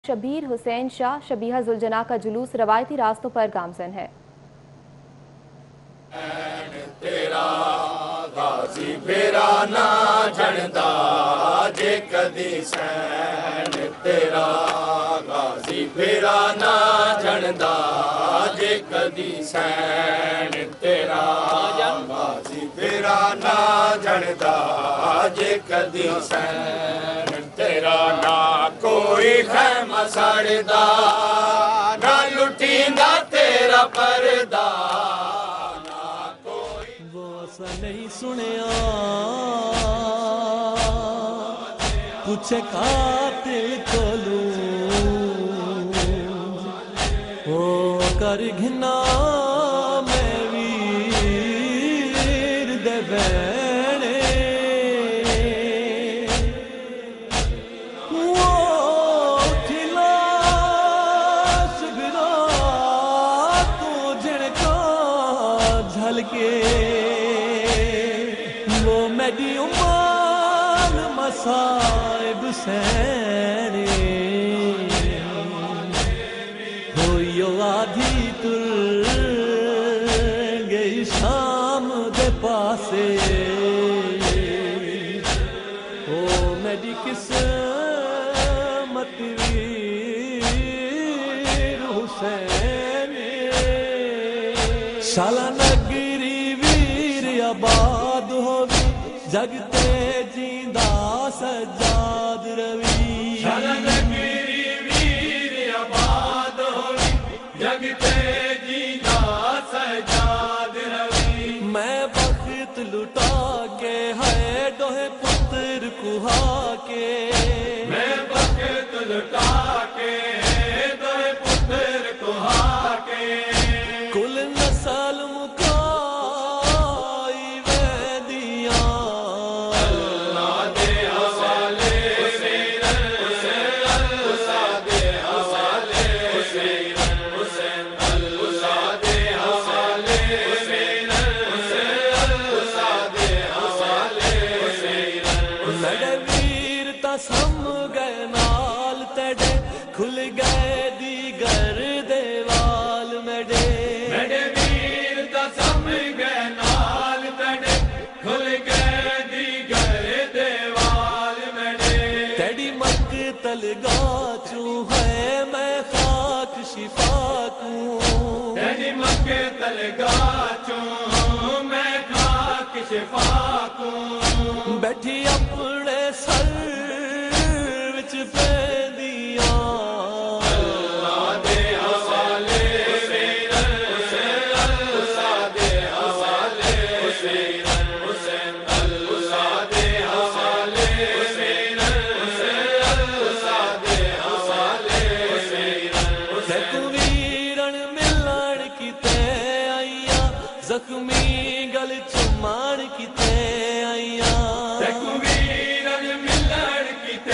شبیر حسین شاہ شبیہ ذوالجناح کا جلوس روایتی راستوں پر گامزن ہے۔ تیرا غازی پھیرا نہ جھنڈا جے کدی سین تیرا غازی پھیرا نہ جھنڈا جے کدی سین تیرا غازی پھیرا نہ جھنڈا جے کدی سین تیرا نہ کوئی خیمہ سڑدا نہ لٹیندا تیرا پردہ نہیں سنیا پوچھے قاتل کولوں او کر گھنا میں ویر دے بہنے وہ کھلا شبرا تو جھڑکا جھلکے میری امان مصائب سینے ہوئی آدھی تر گئی شام دے پاسے او میری قسمت ویر حسین شالا نگری ویر آباد ہوگی جگتے جیندہ سجاد روی شالا نگری ویر آباد ہوئی جگتے جیندہ سجاد روی میں بخت لٹا کے ہے ڈوہے پتر کہا کے میں بخت لٹا کے دوے پتر کہا کے کل نسل سم گئے نال تیڑے کھل گئے دیگر دیوال میڈے میڈے ویر تا سم گئے نال تیڑے کھل گئے دیگر دیوال میڈے تیڑی مقتل گاہ چوں ہے میں خاک شفا کوں تیڑی مقتل گاہ چوں میں خاک شفا کوں بیٹھی اپنے سر پہ دیا اللہ دے حوالے حسین حسین اللہ دے حوالے حسین حسین اللہ دے حوالے حسین حسین اللہ دے حوالے حسین ویرن ملن کیتے آئیاں زخمی گل چمان کیتے آئیاں ویرن ملن کیتے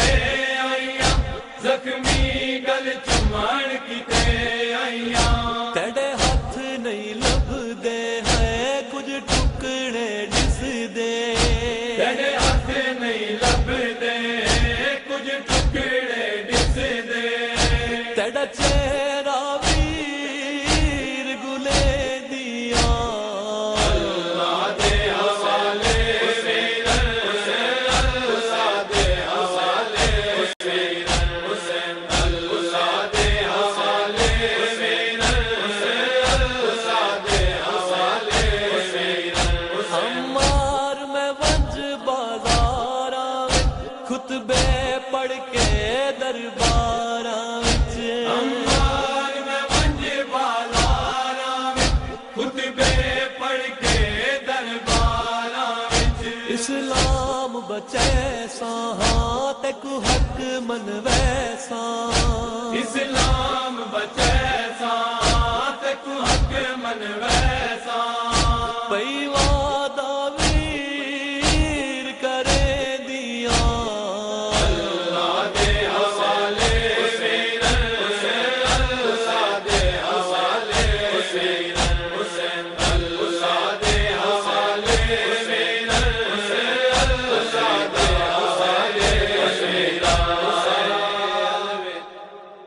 زخمی گل چمان کیتے آئیاں تیڑے ہاتھ نہیں لب دے ہے کچھ ٹکڑے جس دے تیڑے ہاتھ نہیں لب دے کچھ ٹکڑے ڈس دے تیڑا چہرہ ویر گلے دیا اللہ دے حوالے حسین حسین اللہ دے حوالے حسین حسین اللہ دے حوالے حسین حسین اللہ دے حوالے حسین ہمار میں ونج بازاراں خطبے پڑھ کے درباراں وچ ہمار میں ونج بازاراں خطبے پڑھ کے درباراں وچ اسلام بچے ساں تے کو حق منوے ساں اسلام بچے ساں تے کو حق منوے ساں پئی وعدہ ویر کرے دیا اللہ دے حوالے حسین حسین اللہ دے حوالے حسین حسین اللہ دے حوالے حسین حسین اللہ دے حوالے حسین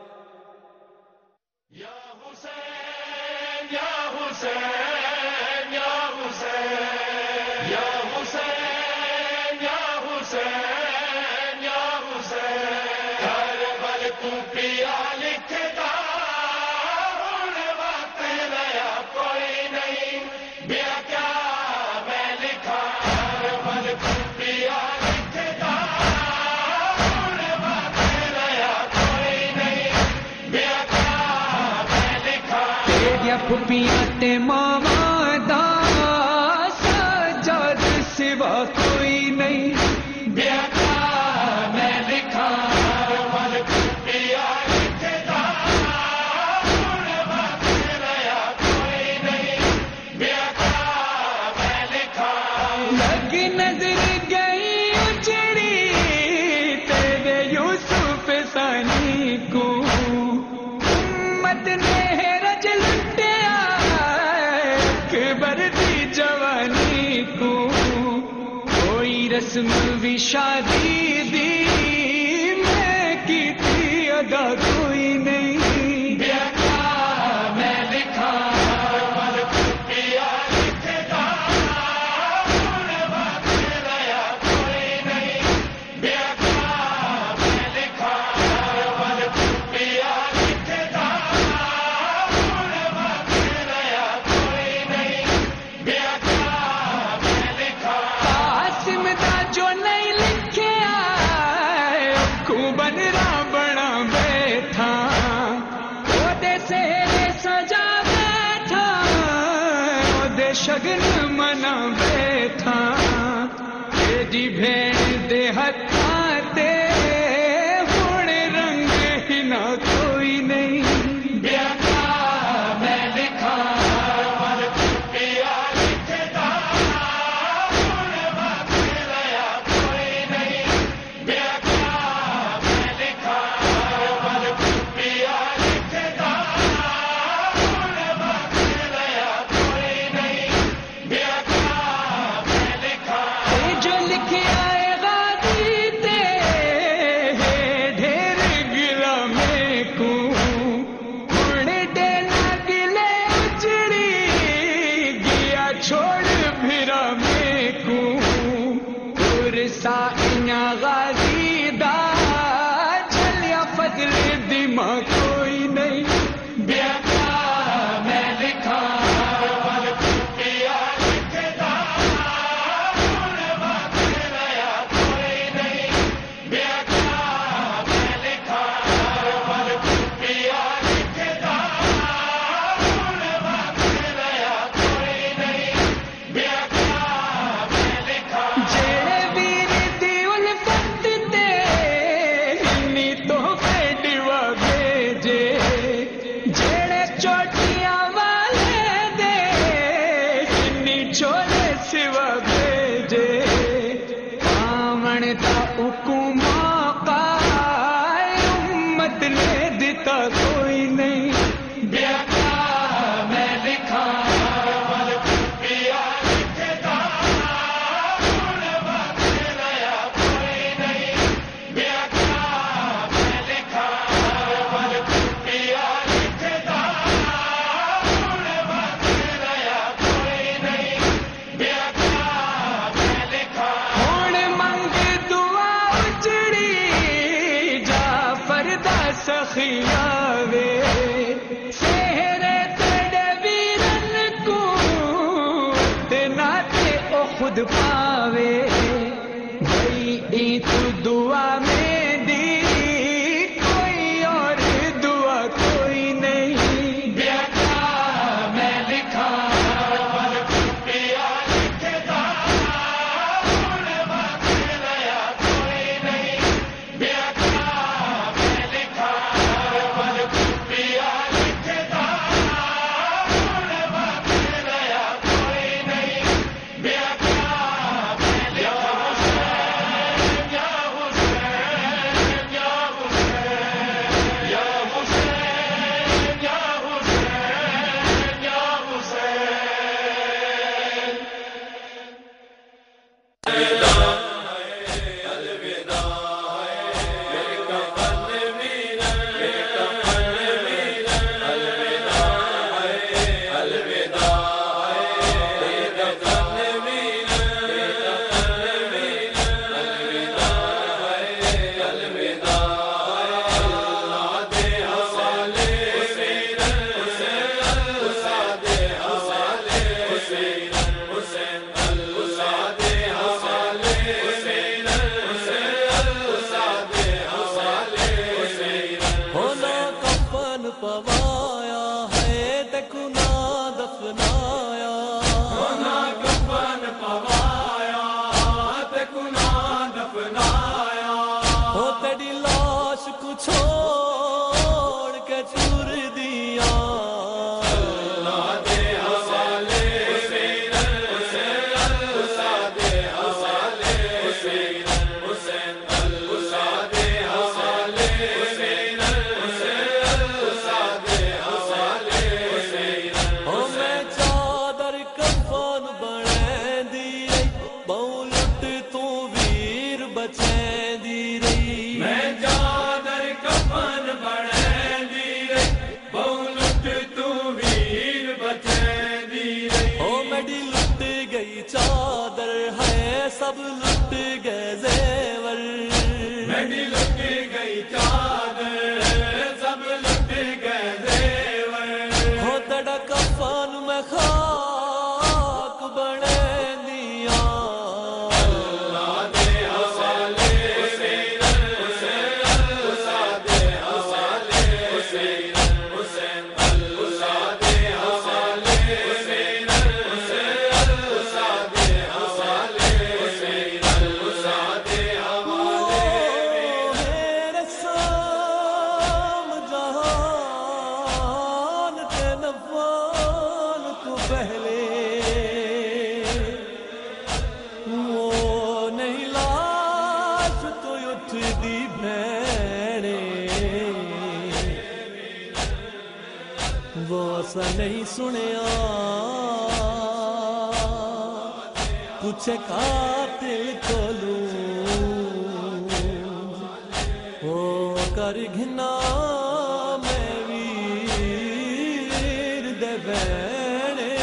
حسین یا حسین یا حسین یا حسین یا حسین کربل کو پیا لکھتا ہن وقت لیا کوئی نہیں بیا کیا میں لکھا کربل کو پیا لکھتا ہن وقت لیا کوئی نہیں بیا کیا میں لکھا تیریا پھپیاں تے ماواں دا سجاد سوا کوئی نہیں بیا کیا میں لکھا کربل کو پیا لکھتا ہن وقت لیا کوئی نہیں بیا کیا میں لکھا لگ نظر گئی اجڑی تیرے یوسف ثانی کو امت نے رج لٹیا اکبر دی جوانی کو کوئی رسم بھی شادی دی میں کی تھی ادا کوئی نہیں بیا کیا میں لکھا کربل کو پیا لکھتا ہن وقت لیا کوئی نہیں بیا کیا میں لکھا کربل کو پیا لکھتا ہن وقت لیا کوئی نہیں بیا کیا میں لکھا قاسم دا جو نہیں لکھیا کو بنرا بنا بیٹھا او دے سہرے سجا بیٹھا او دے شگن منا بیٹھا تیری بھین دے ہتھاں تے ہن رنگ ہی نہ کوئی نہیں بیا کیا میں لکھا کربل کو پیا لکھتا ہن وقت لیا کوئی نہیں بیا کیا میں لکھا کربل کو پیا لکھتا ہن وقت لیا کوئی نہیں بیا کیا میں لکھا اے جو لکھیا اے غازی تے ڈھیر گلا میں کو ہن ڈینا گلے اجڑی گیا چھوڑ بھرا میں کو سائیاں غازی دا چلیا فضل دما کوئی نہیں بیا کیا میں لکھا کربل کو پیا لکھتا ہن وقت لیا کوئی نہیں بیا کیا میں لکھا کربل کو پیا لکھتا ہن وقت لیا کوئی نہیں بیا کیا میں لکھا جڑے ویر دی الفت تے ہنی تحفے ڈوا بھیجے جڑے چوٹیاں والے دے ہنی چھولے سوا بھیجے پاون دا حکم آقا امت نے دتا کوئی نہیں بیا کیا میں لکھا کربل کو پیا لکھتا ہن وقت لیا کوئی نہیں بیا کیا میں لکھا کربل کو پیا لکھتا ہن وقت لیا کوئی نہیں بیا کیا میں لکھا ہن منگ دعا اجڑی جعفر دا سخیا وے سہرے تیرے ویرن کو تے ناتے او خود پاوے بھئی ای تو دعا میں دی کوئی اور دعا کوئی نہیں بیا کیا میں لکھا کربل کو پیا لکھتا ہن وقت لیا کوئی نہیں بیا کیا میں لکھا کربل کو پوایا ہے تکو نہ دفنایا نہ کفن پوایا تکو نہ دفنایا ہو تیری لاش کو چھوڑ کے چور دیا اللہ دے حوالے حسین حسین اللہ دے حوالے حسین حسین اللہ دے حوالے حسین حسین اللہ دے حوالے حسین ہو میں چادر کفن بنے دی رہی بہو لٹ تو ویر بچیں دی رہی میں چادر کفن بنے دی رہی بہو لٹ تو ویر بچے دی رہی او میری لٹ گئی چادر ہے سب لٹ گئے زیور میری لٹ گئی چادر سب لٹ گئے زیور ہو تڑا کفن میں خاک بنے دیا اللہ دے حوالے حسین حسین اللہ دے حوالے حسین حسین اللہ دے حوالے حسین حسین اللہ دے حوالے حسین اللہ دے حوالے میرے سام جہان کے نوال کو پہلے وہ نہیں لاش تو اٹھ دی بھیڑے وہ سا نہیں سنیا پوچھے قاتل کو لوں او کر گھنا میں ویر دے بھیڑے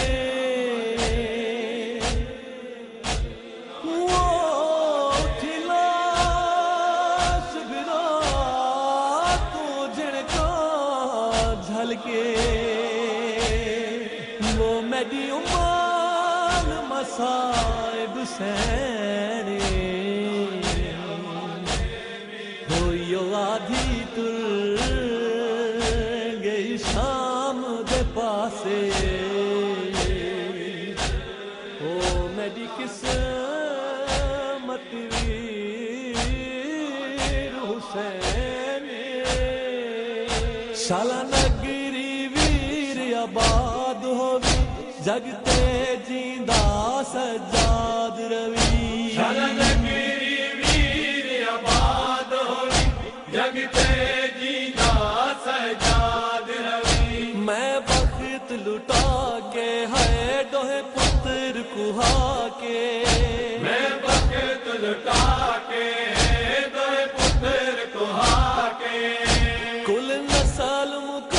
وہ اٹھی لاش گرا تو جھڑکا جھلکے وہ میری امان مصائب سینے ہوئی آدھی تر گئی شام دے پاسے او میری قسمت ویر حسین شالا نگری ویر آباد ہووی جگتے جیندہ سجاد روی شلنگری ویر آباد ہوئی جگتے جینا سجاد روی میں بخت لٹا کے ہے ڈوہے پتر کہا کے میں بخت لٹا کے دو پتر کہا کے کل نسل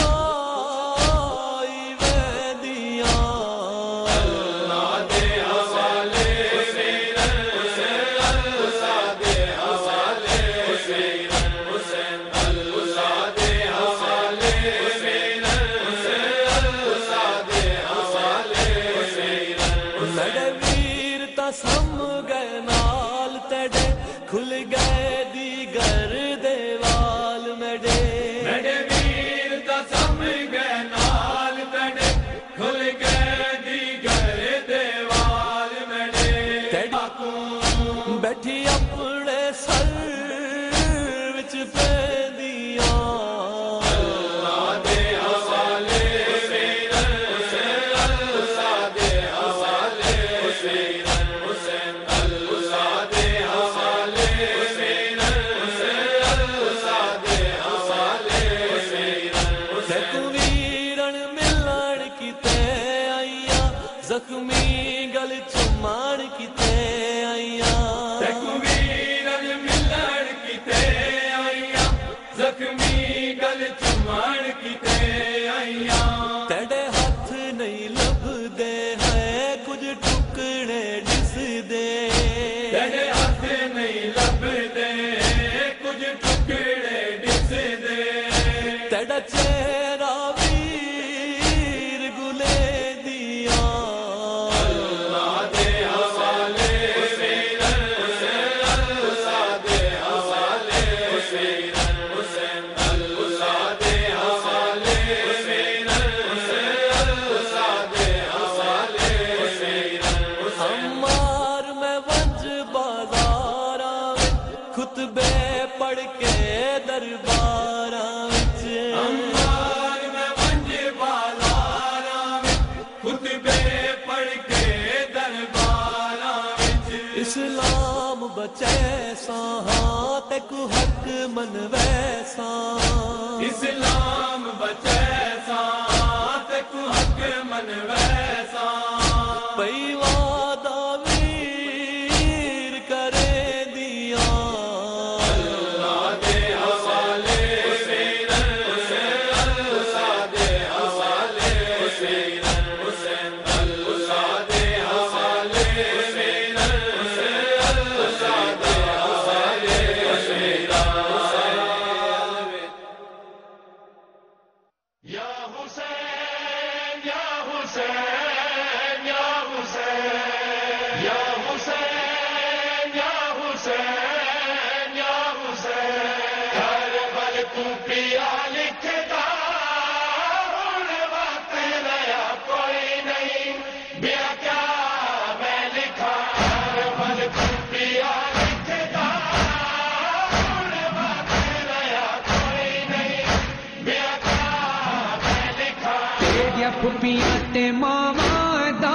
مکائی ویدیاں اللہ دے حوالے حسین حسین اللہ دے حوالے حسین حسین اللہ دے حوالے حسین حسین اللہ دے حوالے حسین لڑے ویر تا سم گئے نال تڑے کھل گئے دیگر دیوال میڈے میرے ویر دا سم گئے نال تڑے کھل گئے دیگر دیوال میرے تیڑی بیٹھی اپنے سر وچ پہ دیا اللہ دے حوالے حسین حسین اللہ دے حوالے حسین حسین اللہ دے حوالے حسین حسین اللہ دے حوالے حسین تک ویرن ملن کیتے آئیاں زخمی گل چمان کیتے آئیاں تکویرن ملن کیتے آئیاں زخمی گل چمان کیتے آئیاں تیڑے ہاتھ نہیں لب دے ہے کچھ ٹکڑے جس دے تیرے ہاتھ نہیں لبدے کچھ ٹکڑے ڈس دے تیڑا چہرہ ویر گلے دیا اللہ دے حوالے حسین حسین اللہ دے حوالے حسین حسین اللہ دے حوالے من ویسا اسلام بچیسا تے کو حق من ویسا پئی وعدہ ویر کرے دیا اللہ دے حوالے حسین اللہ دے حوالے حسین حسین اللہ دے حوالے حسین اللہ دے حوالے حسین یا حسین یا حسین یا حسین یا حسین یا حسین یا حسین کربل کو پیا لکھتا ہن وقت رہا کوئی نہیں بیا کیا میں لکھا کربل کو پیا لکھتا ہن وقت رہا کوئی نہیں بیا کیا میں لکھا تیریا پھپیاں تے ماواں دا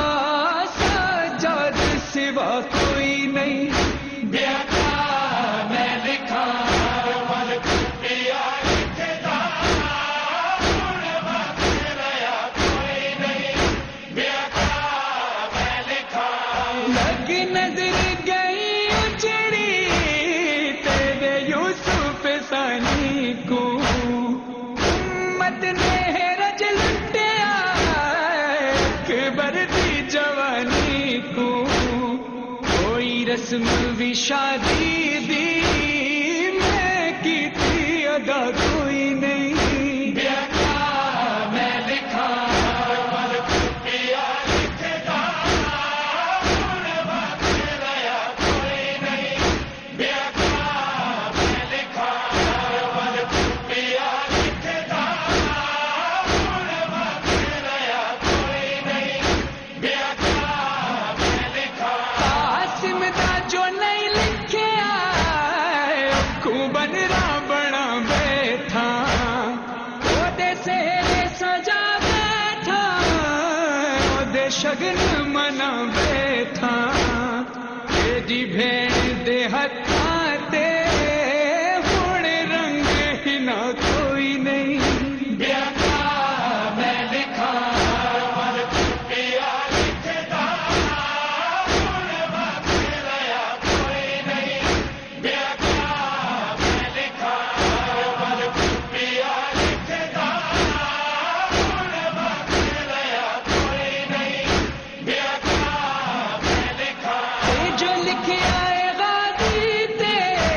سجاد سوا کوئی نہیں بیا کیا میں لکھا کربل کو پیا لکھتا ہن وقت رہا کوئی نہیں بیا کیا میں لکھا لگ نظر گئی اجڑی تیرے یوسف ثانی کو امت نے رج لٹیا اکبر دی جوانی کو کوئی رسم بھی شادی دی میں کی تھی ادا کوئی نہیں بیا کیا میں لکھا کربل کو پیا لکھتا ہن وقت رہا کوئی نہیں بیا کیا میں لکھا کربل کو پیا لکھتا ہن وقت رہا کوئی نہیں بیا کیا میں لکھا قاسم دا جو نہیں لکھیا کو بن را بنا بیٹھا او دے سہرے سجا بیٹھا او دے شگن منا بیٹھا تیری بھیڑ دے ہتھاں تے ہن رنگ ہی نہ کوئی نہیں بیا کیا میں لکھا کربل کو پیا لکھتا ہن وقت رہا کوئی نہیں بیا کیا میں لکھا کربل کو پیا لکھتا ہن وقت رہا کوئی نہیں بیا کیا میں لکھا اے جو لکھیا اے غازی تے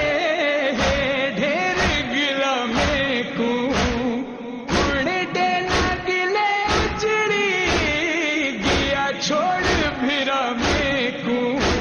ڈھیر گلا میں کو ہن ڈینا گلے اجڑی گیا چھوڑ بھرا میں کو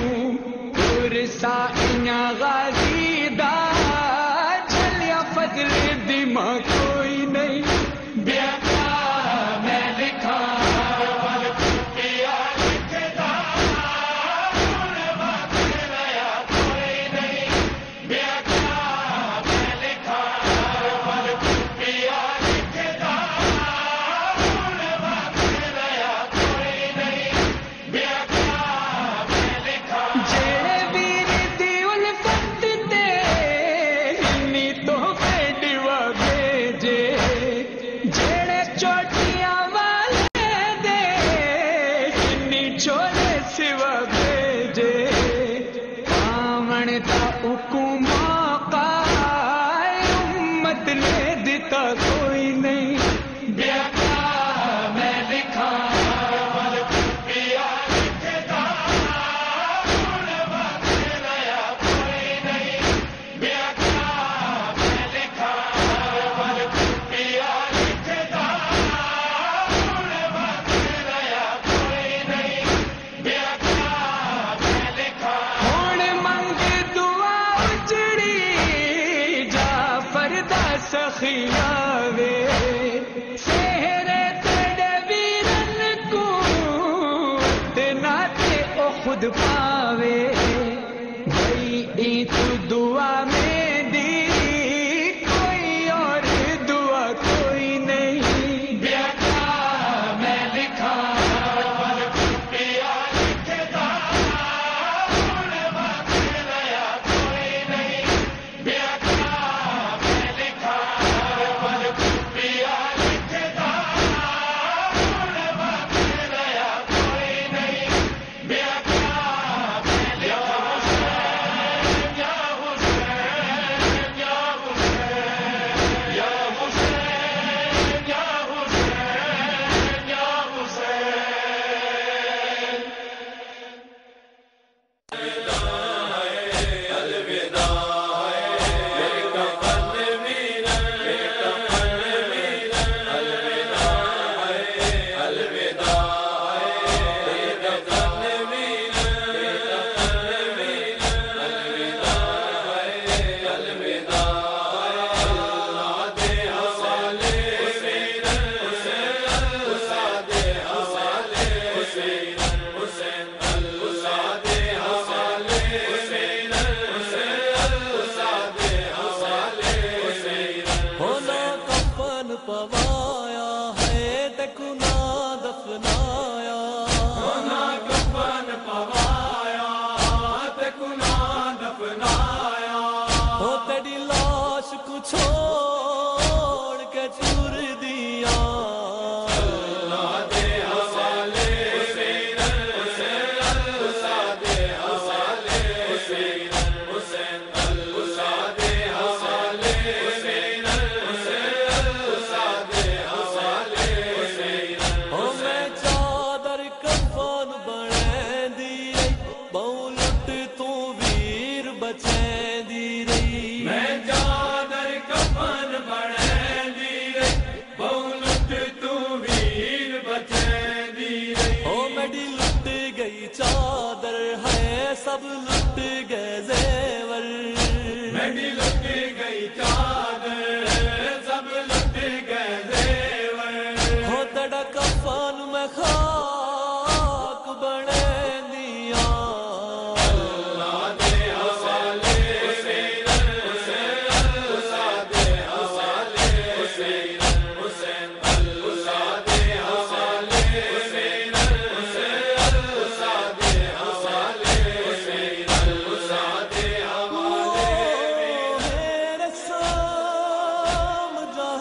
سائیاں غازی دا جھلیا فضل دما کوئی نہیں بیا کیا میں لکھا کربل کو پیا لکھتا ہن وقت رہا کوئی نہیں بیا کیا میں لکھا کربل کو پیا لکھتا ہن وقت رہا کوئی نہیں بیا کیا میں لکھا جڑے ویر دی الفت تے ہنی تو ڈیوا بھیجے جڑے چوٹیاں والے دے ہنی چھولے سوا بھیجے آمن دا حکم آقا امت نے دتا کوئی نہیں بیا کیا میں لکھا کربل کو پیا لکھتا ہن وقت رہا کوئی نہیں بیا کیا میں لکھا کربل کو پیا لکھتا ہن وقت رہا کوئی نہیں بیا کیا میں لکھا ہن منگ دعا اجڑی جعفر دا سخی آوے پوایا ہے تکو نہ دفنایا نہ کفن پوایا تے گناہ دفنایا ہو تیری لاش کو چھوڑ کے ٹور دیا اللہ دے حوالے حسین حسین اللہ دے حوالے حسین حسین اللہ دے حوالے حسین حسین اللہ دے حوالے حسین ہو میں چادر کفن بنے دی رہی بہو لٹ تو ویر بچیں دی رہی میں چادر کفن بنے دی رہی بہو لٹ تو ویر بچیں دی رہی ہو میری لٹ گئی چادر ہے سب لٹ گئے زیور میری لٹ گئی چادر سب لٹ گئے زیور ہو تیرا کفن میں خاک بنے دیا اللہ دے حوالے حسین حسین اللہ دے حوالے حسین حسین اللہ دے حوالے حسین حسین اللہ دے حوالے حسین اللہ دے حوالے میرے سام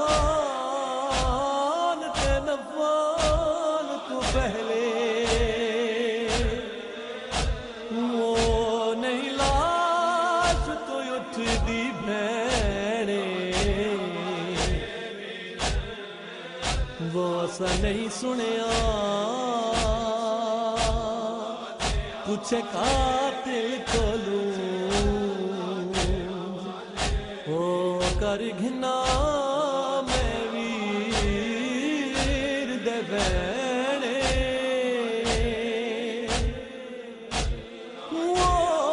جہان تے نفال تو پہلے وہ نہیں لاش تو اٹھ دی بھیڑے وہ سا نہیں سنیا پوچھے قاتل کو لوں او کر گھنا میں ویر دے بہنے وہ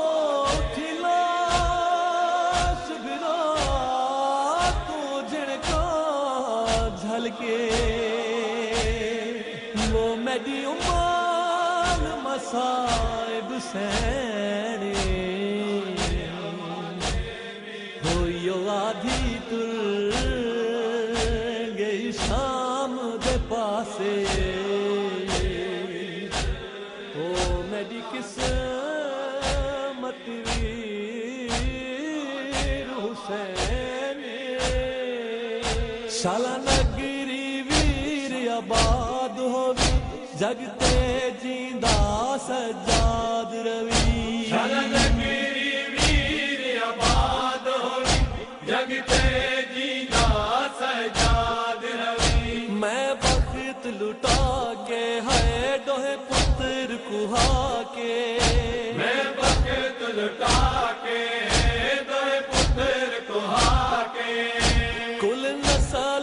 کھلاش بنا تو جھڑکا جھلکے وہ میری امان مصائب سینے ہوئیو آدھی تر گئی شام دے پاسے او میری قسمت ویر حسین شالا نگری ویر آباد ہوگی جگتے جیندہ سجاد روی شلنگری ویر آباد ہوئی جگتے جینا سجاد روی میں بخت لٹا کے ہے ڈوہے پتر کہا کے میں بخت لٹا کے دو پتر کہا کے کل نسل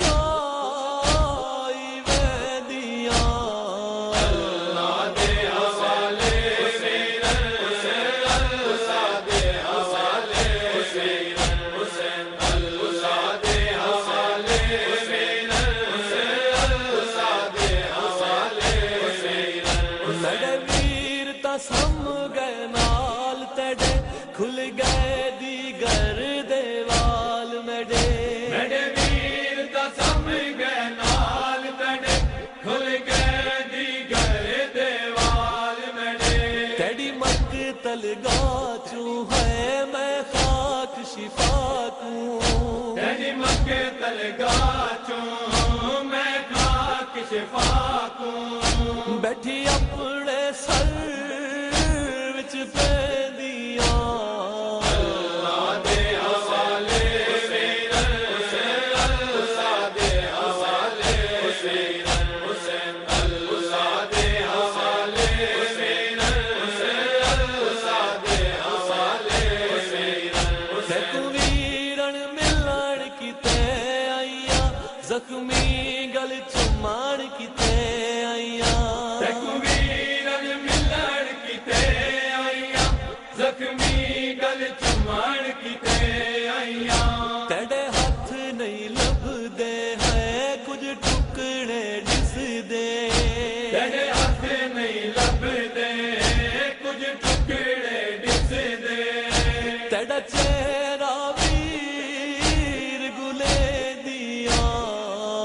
مکائی ویدیاں اللہ دے حوالے حسین حسین اللہ دے حوالے حسین حسین اللہ دے حوالے حسین حسین اللہ دے حوالے حسین میرے ویر تا سم گئے نال تیڑے کھل گئے دیگر دیوال میرے میرے ویر دا سم گئے نال تڑے کھل گئے دیگر دیوال میرے تیری مقتل گاہ چوں ہے میں خاک شفا کوں تیری مکے تلگاہ چوں میں خاک شفا کو بیٹھی اپنے سر وچ پہ دیا اللہ دے حوالے حسین حسین اللہ دے حوالے حسین حسین اللہ دے حوالے حسین حسین اللہ دے حوالے حسین تیکو ویرن ملن کیتے آئیاں زخمی گل چمان کیتے آئیاں تیکو ویرن ملن کیتے آئیاں زخمی گل چمان کیتے آئیاں تیڑے ہاتھ نہیں لب دے ہے کچھ ٹکڑے ڈس دے تیرے ہاتھ نہیں لبدے کچھ ٹکڑے ڈس دے تیڑا چہرہ ویر گلے دیا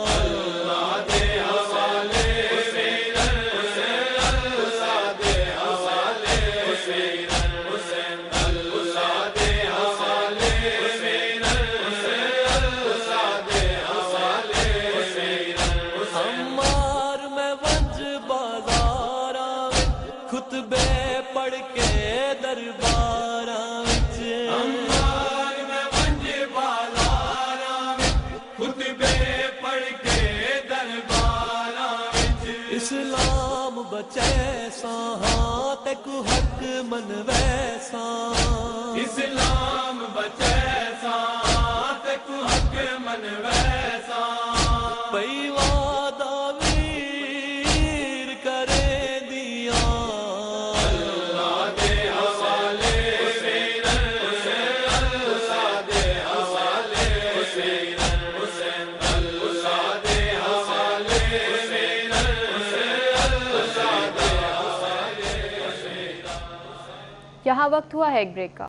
درباراں وچ امبار میں ونج بالاراں وچ خطبے پڑھ کے درباراں وچ اسلام بچے ساں تے کو حق منوے ساں اسلام بچے ساں تے کو حق منوے ساں پئی وعدہ ویر کرے دیاں اللہ دے حوالے حسین اللہ دے حوالے حسین حسین اللہ دے حوالے حسین اللہ دے حوالے یہاں وقت ہوا ہے ایک بریک کا.